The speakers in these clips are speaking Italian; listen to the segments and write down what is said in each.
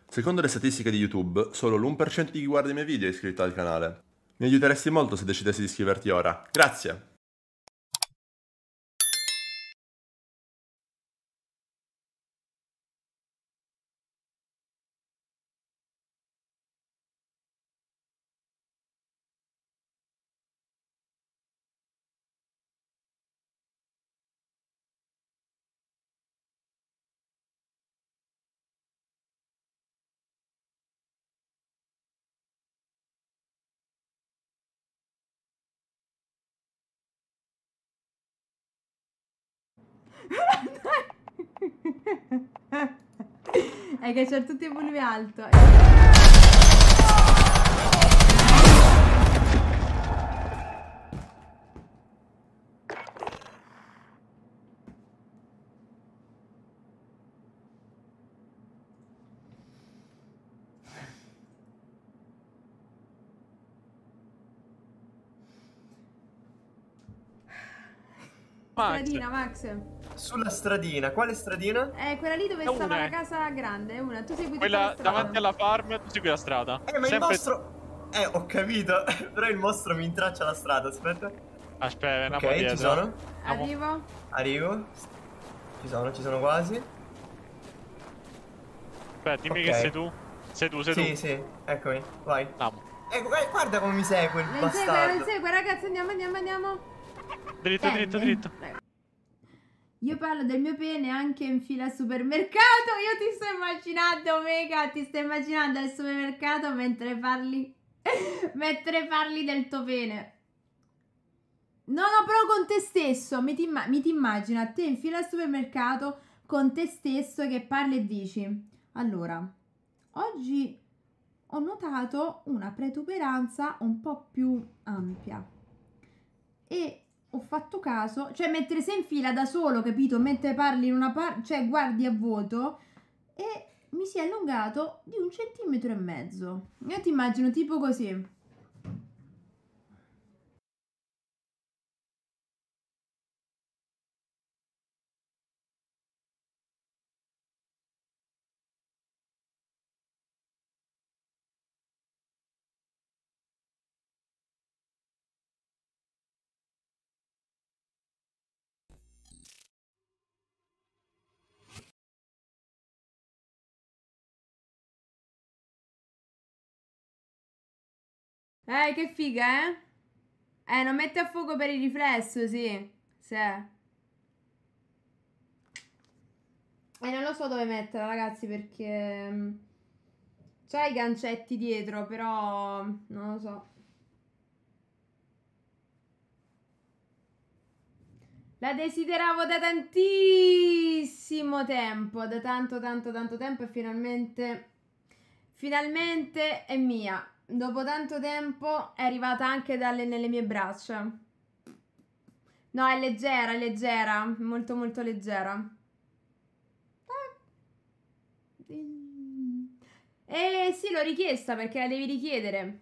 Secondo le statistiche di YouTube, solo l'1% di chi guarda i miei video è iscritto al canale. Mi aiuteresti molto se decidessi di iscriverti ora. Grazie! È che c'è tutto il volume alto. Stradina, Max. Sulla stradina, quale stradina? Quella lì dove È stava una. la casa grande, è una. Tu segui tutta Quella la strada. davanti alla farm, tu segui la strada. Ma Sempre... il mostro... ho capito. Però il mostro mi intraccia la strada, aspetta. Aspetta, una Ok, ci sono. Arrivo. Arrivo. Ci sono quasi. Aspetta, dimmi Ok. che sei tu. Sei tu. Sì, eccomi, vai. Andiamo. Guarda come mi segue il bastardo. Mi segue, ragazzi, andiamo. Dritto. Io parlo del mio pene anche in fila al supermercato. Io ti sto immaginando, Omega, ti sto immaginando al supermercato mentre parli del tuo pene. No, però con te stesso. Mi ti immagino a te in fila al supermercato con te stesso che parli e dici: allora, oggi ho notato una protuberanza un po' più ampia e ho fatto caso, cioè mentre sei in fila da solo, capito? Mentre parli in una parte, cioè guardi a vuoto, e mi si è allungato di 1,5 cm. Io ti immagino tipo così. Che figa, eh? Non mette a fuoco per il riflesso, sì. Sì. Non lo so dove metterla, ragazzi, perché c'ha i gancetti dietro, però non lo so. La desideravo da tantissimo tempo, da tanto tempo, e finalmente è mia. Dopo tanto tempo è arrivata anche nelle mie braccia. No, è leggera, molto leggera. Sì, l'ho richiesta perché la devi richiedere.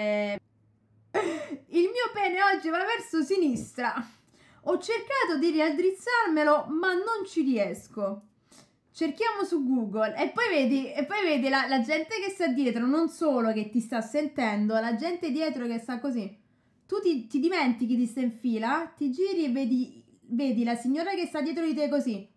Il mio pene oggi va verso sinistra. Ho cercato di raddrizzarmelo, ma non ci riesco. Cerchiamo su Google e poi vedi la gente che sta dietro, non solo che ti sta sentendo, la gente dietro che sta così. Tu ti dimentichi di stare in fila, ti giri e vedi la signora che sta dietro di te così.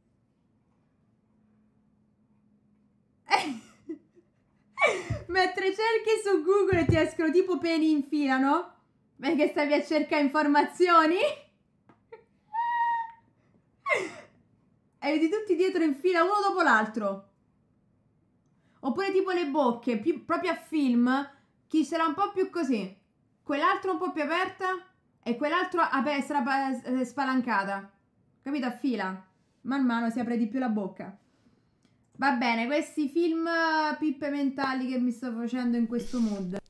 Mentre cerchi su Google ti escono tipo peni in fila, no? Perché stavi a cercare informazioni? E vedi tutti dietro in fila, uno dopo l'altro. Oppure tipo le bocche, proprio a film, chi ce l'ha un po' più così, quell'altro un po' più aperta e quell'altro spalancata. Capito? A fila. Man mano si apre di più la bocca. Va bene, questi film pippe mentali che mi sto facendo in questo mood.